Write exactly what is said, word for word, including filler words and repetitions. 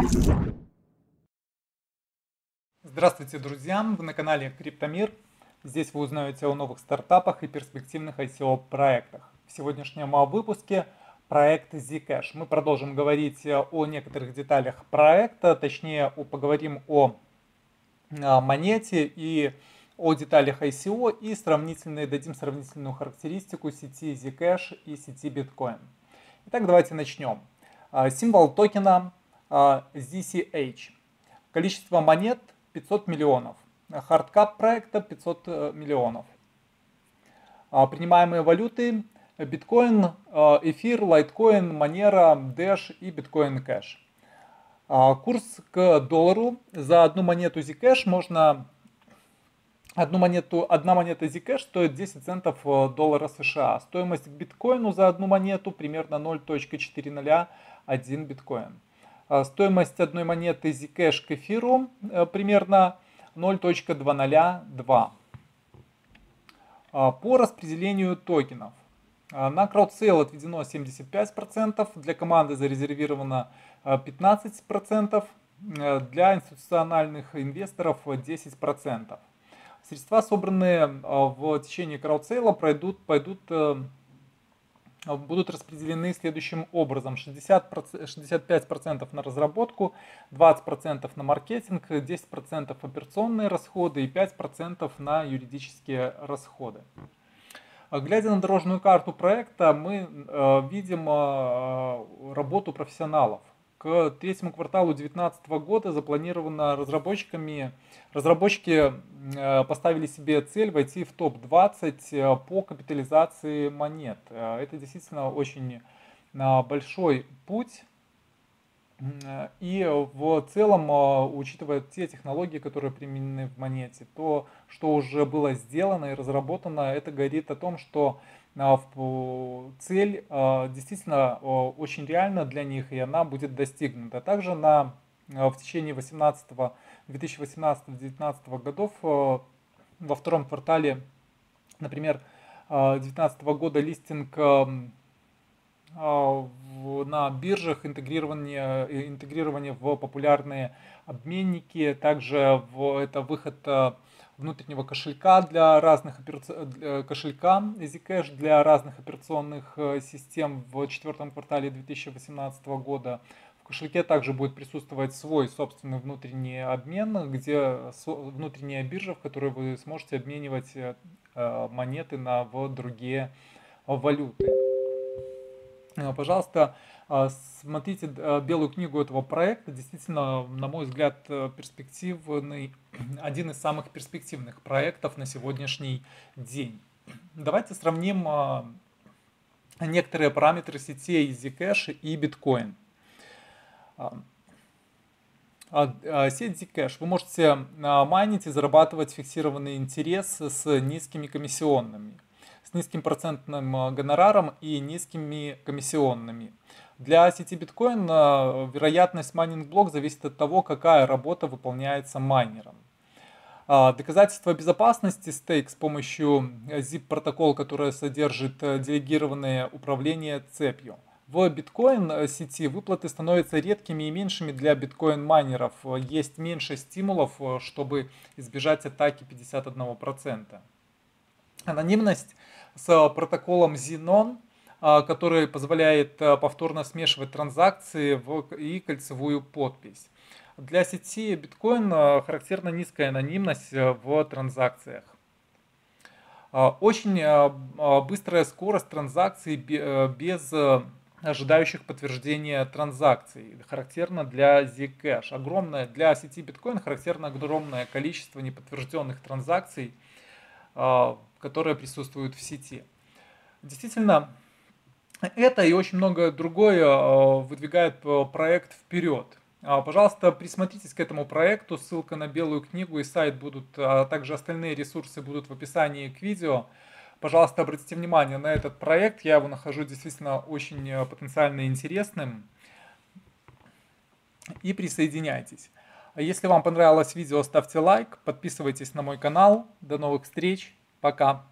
Здравствуйте, друзья! Вы на канале Криптомир. Здесь вы узнаете о новых стартапах и перспективных ай си о-проектах. В сегодняшнем выпуске проект Zcash. Мы продолжим говорить о некоторых деталях проекта, точнее поговорим о монете и о деталях ай си о и сравнительные, дадим сравнительную характеристику сети Zcash и сети Bitcoin. Итак, давайте начнем. Символ токена зет си эйч. Количество монет пятьсот миллионов. Хардкап проекта пятьсот миллионов. Принимаемые валюты биткоин, эфир, лайткоин, монера, Dash и биткоин кэш. Курс к доллару. За одну монету Zcash можно... Одну монету, одна монета Zcash стоит десять центов доллара США. Стоимость к биткоину за одну монету примерно ноль целых четыре ноль один биткоин. Стоимость одной монеты Zcash к эфиру примерно ноль целых двести два. По распределению токенов. На CrowdSale отведено семьдесят пять процентов, для команды зарезервировано пятнадцать процентов, для институциональных инвесторов десять процентов. Средства, собранные в течение CrowdSale, пройдут, пойдут, будут распределены следующим образом. шестьдесят пять процентов на разработку, двадцать процентов на маркетинг, десять процентов операционные расходы и пять процентов на юридические расходы. Глядя на дорожную карту проекта, мы видим работу профессионалов. К третьему кварталу две тысячи девятнадцатого года запланировано разработчиками, разработчики поставили себе цель войти в топ двадцать по капитализации монет. Это действительно очень большой путь. И в целом, учитывая те технологии, которые применены в монете, то, что уже было сделано и разработано, это говорит о том, что цель действительно очень реальна для них, и она будет достигнута. Также на, в течение две тысячи восемнадцатого — две тысячи девятнадцатого годов, во втором квартале, например, две тысячи девятнадцатого года листинг на биржах, интегрирование, интегрирование в популярные обменники, также в, это выход внутреннего кошелька для разных операци... кошелька Zcash для разных операционных систем в четвертом квартале две тысячи восемнадцатого года. В кошельке также будет присутствовать свой собственный внутренний обмен, где внутренняя биржа, в которой вы сможете обменивать монеты на в другие валюты. Пожалуйста, смотрите белую книгу этого проекта. Действительно, на мой взгляд, перспективный, один из самых перспективных проектов на сегодняшний день. Давайте сравним некоторые параметры сетей Zcash и Bitcoin. Сеть Zcash. Вы можете майнить и зарабатывать фиксированный интерес с низкими комиссионными, с низким процентным гонораром и низкими комиссионными. Для сети биткоин вероятность майнинг-блок зависит от того, какая работа выполняется майнером. Доказательство безопасности стейк с помощью зип-протокола, который содержит делегированное управление цепью. В биткоин сети выплаты становятся редкими и меньшими для биткоин-майнеров. Есть меньше стимулов, чтобы избежать атаки пятьдесят один процент. Анонимность с протоколом Xenon, который позволяет повторно смешивать транзакции и кольцевую подпись. Для сети биткоин характерна низкая анонимность в транзакциях. Очень быстрая скорость транзакций без ожидающих подтверждения транзакций. Характерно для Zcash. Огромное, для сети биткоин характерно огромное количество неподтвержденных транзакций, которые присутствуют в сети. Действительно, это и очень многое другое выдвигает проект вперед. Пожалуйста, присмотритесь к этому проекту. Ссылка на белую книгу и сайт будут, а также остальные ресурсы будут в описании к видео. Пожалуйста, обратите внимание на этот проект. Я его нахожу действительно очень потенциально интересным. И присоединяйтесь. Если вам понравилось видео, ставьте лайк, подписывайтесь на мой канал. До новых встреч. Пока.